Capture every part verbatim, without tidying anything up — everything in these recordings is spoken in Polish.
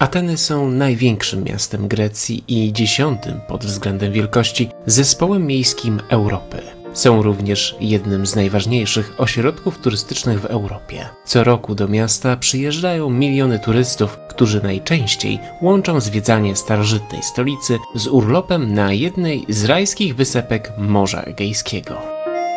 Ateny są największym miastem Grecji i dziesiątym pod względem wielkości zespołem miejskim Europy. Są również jednym z najważniejszych ośrodków turystycznych w Europie. Co roku do miasta przyjeżdżają miliony turystów, którzy najczęściej łączą zwiedzanie starożytnej stolicy z urlopem na jednej z rajskich wysepek Morza Egejskiego.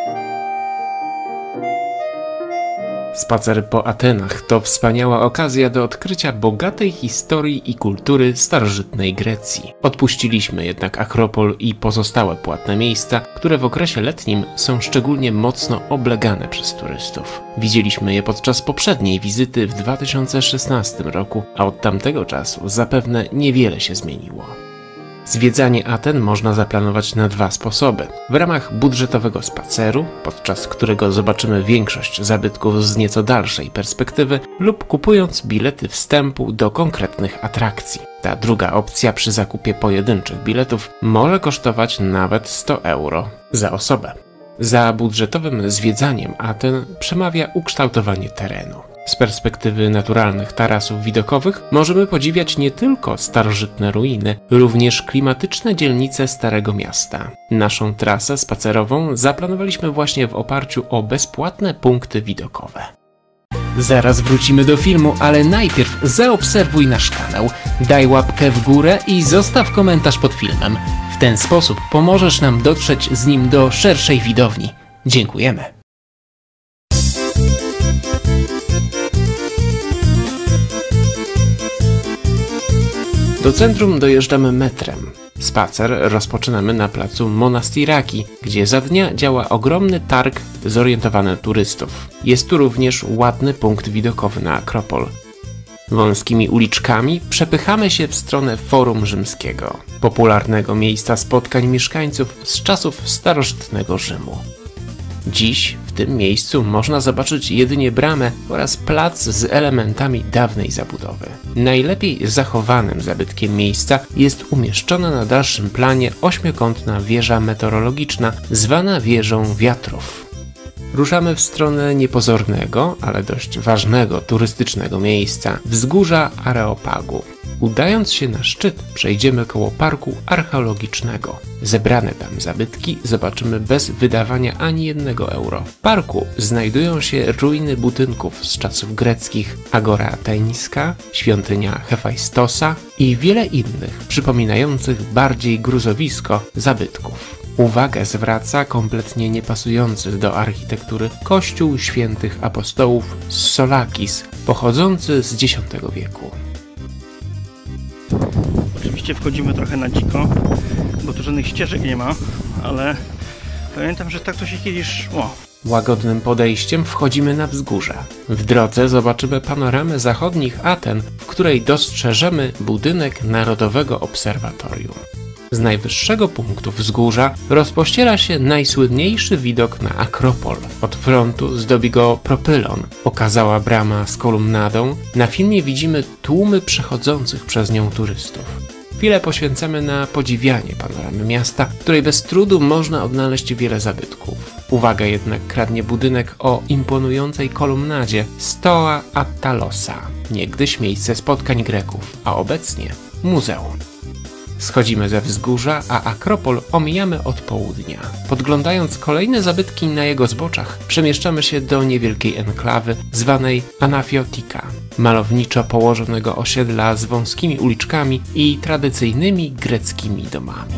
Spacer po Atenach to wspaniała okazja do odkrycia bogatej historii i kultury starożytnej Grecji. Odpuściliśmy jednak Akropol i pozostałe płatne miejsca, które w okresie letnim są szczególnie mocno oblegane przez turystów. Widzieliśmy je podczas poprzedniej wizyty w dwa tysiące szesnastym roku, a od tamtego czasu zapewne niewiele się zmieniło. Zwiedzanie Aten można zaplanować na dwa sposoby. W ramach budżetowego spaceru, podczas którego zobaczymy większość zabytków z nieco dalszej perspektywy, lub kupując bilety wstępu do konkretnych atrakcji. Ta druga opcja przy zakupie pojedynczych biletów może kosztować nawet sto euro za osobę. Za budżetowym zwiedzaniem Aten przemawia ukształtowanie terenu. Z perspektywy naturalnych tarasów widokowych możemy podziwiać nie tylko starożytne ruiny, również klimatyczne dzielnice Starego Miasta. Naszą trasę spacerową zaplanowaliśmy właśnie w oparciu o bezpłatne punkty widokowe. Zaraz wrócimy do filmu, ale najpierw zaobserwuj nasz kanał, daj łapkę w górę i zostaw komentarz pod filmem. W ten sposób pomożesz nam dotrzeć z nim do szerszej widowni. Dziękujemy. Do centrum dojeżdżamy metrem. Spacer rozpoczynamy na placu Monastiraki, gdzie za dnia działa ogromny targ zorientowany na turystów. Jest tu również ładny punkt widokowy na Akropol. Wąskimi uliczkami przepychamy się w stronę Forum Rzymskiego, popularnego miejsca spotkań mieszkańców z czasów starożytnego Rzymu. Dziś w tym miejscu można zobaczyć jedynie bramę oraz plac z elementami dawnej zabudowy. Najlepiej zachowanym zabytkiem miejsca jest umieszczona na dalszym planie ośmiokątna wieża meteorologiczna zwana wieżą wiatrów. Ruszamy w stronę niepozornego, ale dość ważnego turystycznego miejsca, wzgórza Areopagu. Udając się na szczyt, przejdziemy koło parku archeologicznego. Zebrane tam zabytki zobaczymy bez wydawania ani jednego euro. W parku znajdują się ruiny budynków z czasów greckich, Agora Ateńska, świątynia Hefajstosa i wiele innych przypominających bardziej gruzowisko zabytków. Uwagę zwraca kompletnie niepasujący do architektury kościół świętych apostołów z Solakis, pochodzący z dziesiątego wieku. Oczywiście wchodzimy trochę na dziko, bo tu żadnych ścieżek nie ma, ale pamiętam, że tak to się kiedyś szło. Łagodnym podejściem wchodzimy na wzgórze. W drodze zobaczymy panoramę zachodnich Aten, w której dostrzeżemy budynek Narodowego Obserwatorium. Z najwyższego punktu wzgórza rozpościera się najsłynniejszy widok na Akropol. Od frontu zdobi go propylon, okazała brama z kolumnadą. Na filmie widzimy tłumy przechodzących przez nią turystów. Chwilę poświęcamy na podziwianie panoramy miasta, w której bez trudu można odnaleźć wiele zabytków. Uwagę jednak kradnie budynek o imponującej kolumnadzie Stoa Attalosa, niegdyś miejsce spotkań Greków, a obecnie muzeum. Schodzimy ze wzgórza, a Akropol omijamy od południa. Podglądając kolejne zabytki na jego zboczach, przemieszczamy się do niewielkiej enklawy zwanej Anafiotika, malowniczo położonego osiedla z wąskimi uliczkami i tradycyjnymi greckimi domami.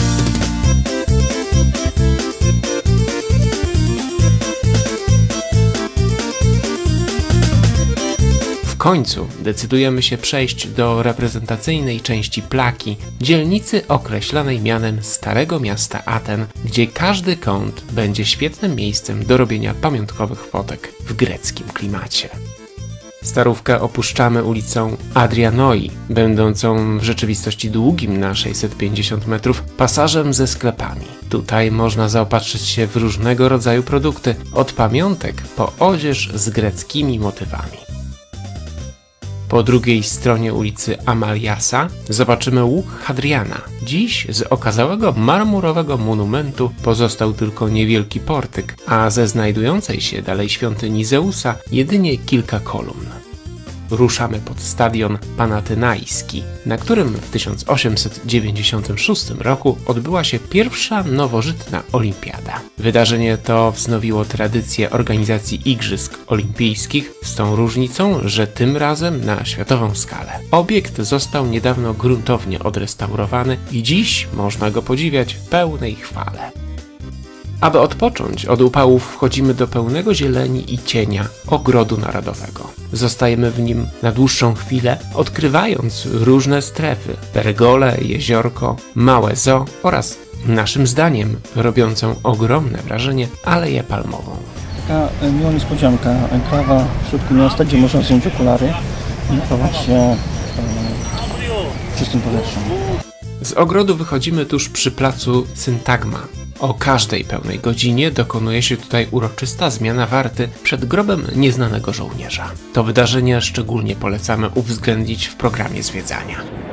W końcu decydujemy się przejść do reprezentacyjnej części Plaki, dzielnicy określanej mianem Starego Miasta Aten, gdzie każdy kąt będzie świetnym miejscem do robienia pamiątkowych fotek w greckim klimacie. Starówkę opuszczamy ulicą Adrianoi, będącą w rzeczywistości długim na sześćset pięćdziesiąt metrów pasażem ze sklepami. Tutaj można zaopatrzyć się w różnego rodzaju produkty, od pamiątek po odzież z greckimi motywami. Po drugiej stronie ulicy Amaliasa zobaczymy łuk Hadriana. Dziś z okazałego marmurowego monumentu pozostał tylko niewielki portyk, a ze znajdującej się dalej świątyni Zeusa jedynie kilka kolumn. ruszamy pod stadion Panatynajski, na którym w tysiąc osiemset dziewięćdziesiątym szóstym roku odbyła się pierwsza nowożytna olimpiada. Wydarzenie to wznowiło tradycję organizacji Igrzysk Olimpijskich z tą różnicą, że tym razem na światową skalę. Obiekt został niedawno gruntownie odrestaurowany i dziś można go podziwiać w pełnej chwale. Aby odpocząć od upałów, wchodzimy do pełnego zieleni i cienia Ogrodu Narodowego. Zostajemy w nim na dłuższą chwilę, odkrywając różne strefy, pergole, jeziorko, małe zoo oraz, naszym zdaniem, robiącą ogromne wrażenie, aleję palmową. Taka miła niespodzianka, enklawa w środku miasta, gdzie można zdjąć okulary i napawać się e, czystym powietrzem. Z ogrodu wychodzimy tuż przy placu Syntagma. O każdej pełnej godzinie dokonuje się tutaj uroczysta zmiana warty przed grobem nieznanego żołnierza. To wydarzenie szczególnie polecamy uwzględnić w programie zwiedzania.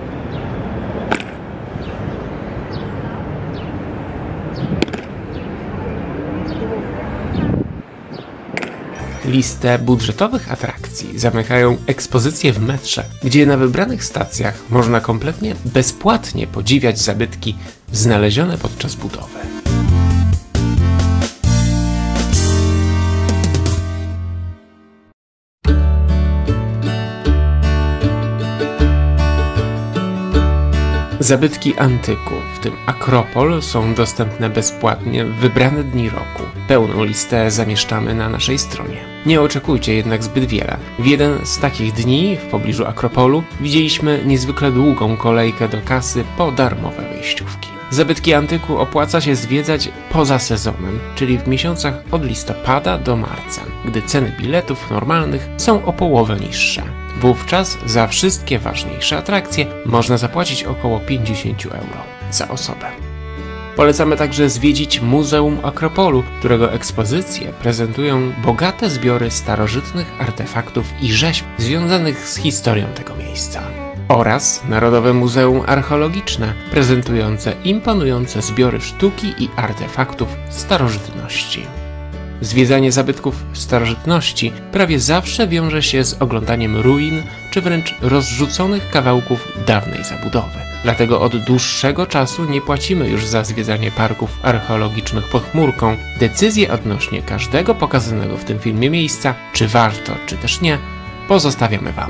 Listę budżetowych atrakcji zamykają ekspozycje w metrze, gdzie na wybranych stacjach można kompletnie bezpłatnie podziwiać zabytki znalezione podczas budowy. Zabytki antyku, w tym Akropol, są dostępne bezpłatnie w wybrane dni roku. Pełną listę zamieszczamy na naszej stronie. Nie oczekujcie jednak zbyt wiele. W jeden z takich dni w pobliżu Akropolu widzieliśmy niezwykle długą kolejkę do kasy po darmowe wejściówki. Zabytki antyku opłaca się zwiedzać poza sezonem, czyli w miesiącach od listopada do marca, gdy ceny biletów normalnych są o połowę niższe. Wówczas za wszystkie ważniejsze atrakcje można zapłacić około pięćdziesiąt euro za osobę. Polecamy także zwiedzić Muzeum Akropolu, którego ekspozycje prezentują bogate zbiory starożytnych artefaktów i rzeźb związanych z historią tego miejsca. Oraz Narodowe Muzeum Archeologiczne, prezentujące imponujące zbiory sztuki i artefaktów starożytności. Zwiedzanie zabytków starożytności prawie zawsze wiąże się z oglądaniem ruin, czy wręcz rozrzuconych kawałków dawnej zabudowy. Dlatego od dłuższego czasu nie płacimy już za zwiedzanie parków archeologicznych pod chmurką. Decyzje odnośnie każdego pokazanego w tym filmie miejsca, czy warto, czy też nie, pozostawiamy Wam.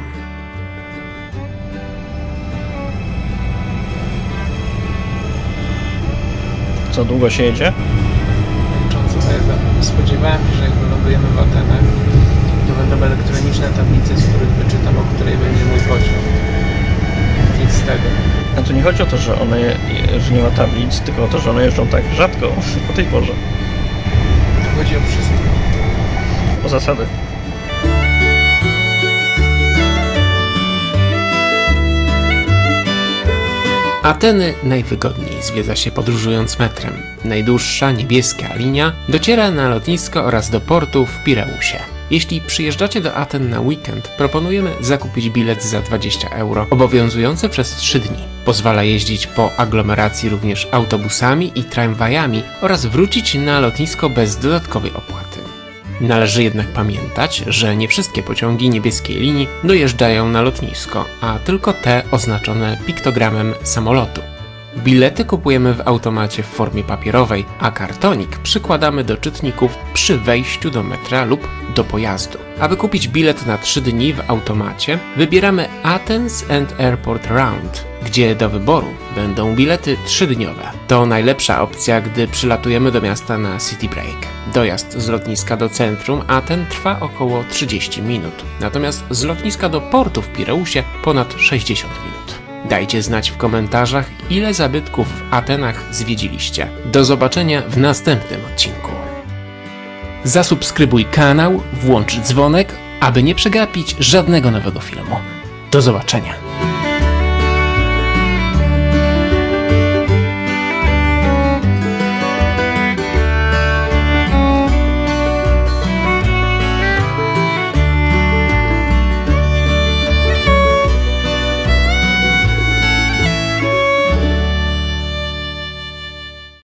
Co długo się jedzie? Spodziewałem się, że jak wylądujemy w Atenach, to będą elektroniczne tablice, z których wyczytam, o której będzie mój pociąg. Nic z tego. A tu nie chodzi o to, że one, że nie ma tablic, tylko o to, że one jeżdżą tak rzadko o tej porze. Tu chodzi o wszystko. O zasady. Ateny najwygodniej zwiedza się podróżując metrem. Najdłuższa niebieska linia dociera na lotnisko oraz do portu w Pireusie. Jeśli przyjeżdżacie do Aten na weekend, proponujemy zakupić bilet za dwadzieścia euro, obowiązujący przez trzy dni. Pozwala jeździć po aglomeracji również autobusami i tramwajami oraz wrócić na lotnisko bez dodatkowej opłaty. Należy jednak pamiętać, że nie wszystkie pociągi niebieskiej linii dojeżdżają na lotnisko, a tylko te oznaczone piktogramem samolotu. Bilety kupujemy w automacie w formie papierowej, a kartonik przykładamy do czytników przy wejściu do metra lub do pojazdu. Aby kupić bilet na trzy dni w automacie, wybieramy Athens and Airport Round, gdzie do wyboru będą bilety trzydniowe. To najlepsza opcja, gdy przylatujemy do miasta na City Break. Dojazd z lotniska do centrum Aten trwa około trzydzieści minut, natomiast z lotniska do portu w Pireusie ponad sześćdziesiąt minut. Dajcie znać w komentarzach, ile zabytków w Atenach zwiedziliście. Do zobaczenia w następnym odcinku. Zasubskrybuj kanał, włącz dzwonek, aby nie przegapić żadnego nowego filmu. Do zobaczenia.